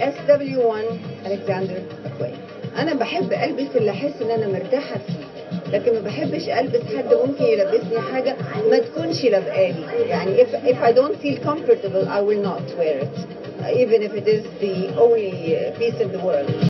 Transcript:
SW1 Alexander McQueen. انا بحب البس اللي احس ان انا مرتاحه فيه، لكن ما بحبش البس حد ممكن يلبسني حاجه ما تكونش لابقالي. يعني if I don't feel comfortable I will not wear it even if it is the only piece in the world.